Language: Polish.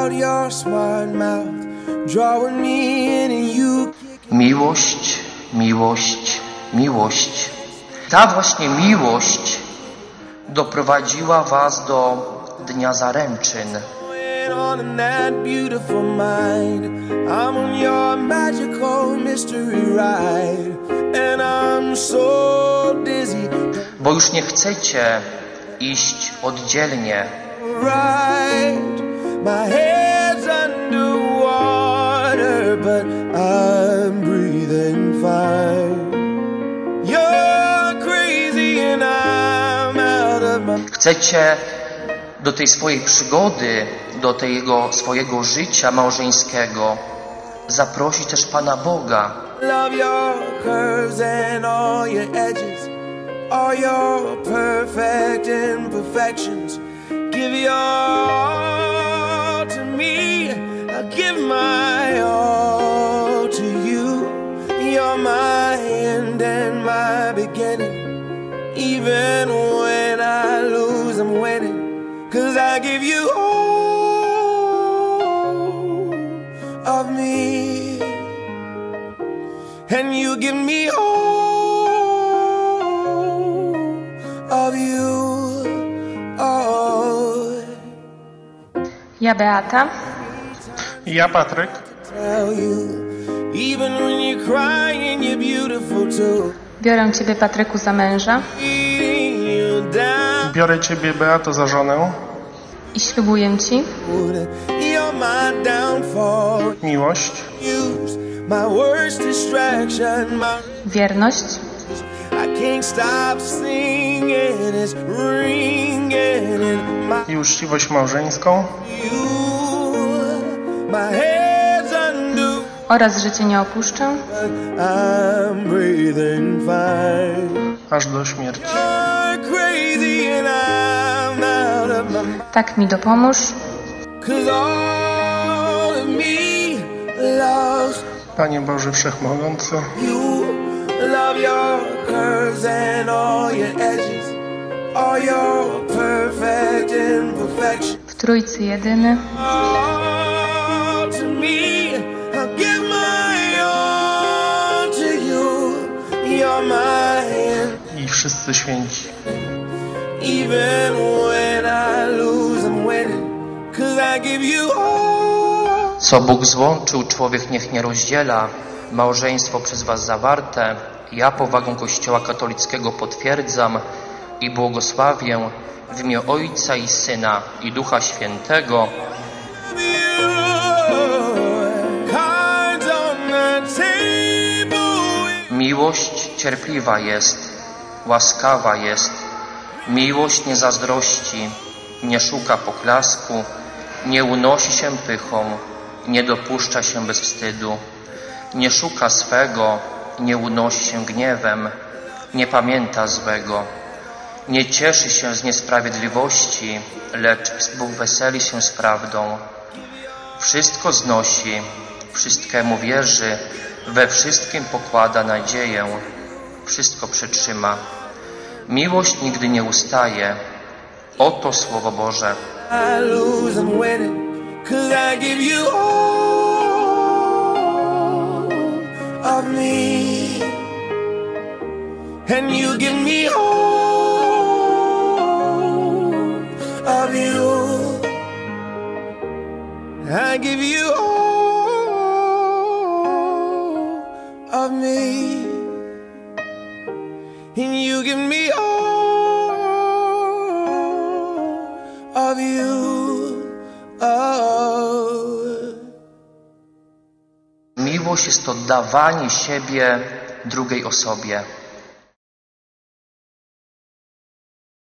Miłość, miłość, miłość. Ta właśnie miłość doprowadziła was do dnia zaręczyn. Bo już nie chcecie iść oddzielnie. Chcecie do tej swojej przygody, do tego swojego życia małżeńskiego zaprosić też Pana Boga. Even when I lose, I'm winning, 'cause I give you all of me, and you give me all of you. Oh. Ja Beata. Ja Patryk. Even when you're crying, you're beautiful too. Biorę Ciebie, Patryku, za męża Biorę Ciebie, Beato, za żonę i ślubuję Ci miłość, wierność i uczciwość małżeńską oraz że Cię nie opuszczę aż do śmierci. Tak mi dopomóż, Panie Boże Wszechmogący, w Trójcy Jedyny, i wszyscy święci. Co Bóg złączył, człowiek niech nie rozdziela. Małżeństwo przez was zawarte, ja powagą Kościoła katolickiego potwierdzam i błogosławię w imię Ojca i Syna i Ducha Świętego. Miłość cierpliwa jest, łaskawa jest. Miłość nie zazdrości, nie szuka poklasku, nie unosi się pychą, nie dopuszcza się bez wstydu, nie szuka swego, nie unosi się gniewem, nie pamięta złego, nie cieszy się z niesprawiedliwości, lecz weseli się z prawdą. Wszystko znosi, wszystkiemu wierzy, we wszystkim pokłada nadzieję, wszystko przetrzyma. Miłość nigdy nie ustaje. Oto Słowo Boże. I give you all of me, and you give me all of you. Oh. Miłość jest to dawanie siebie drugiej osobie.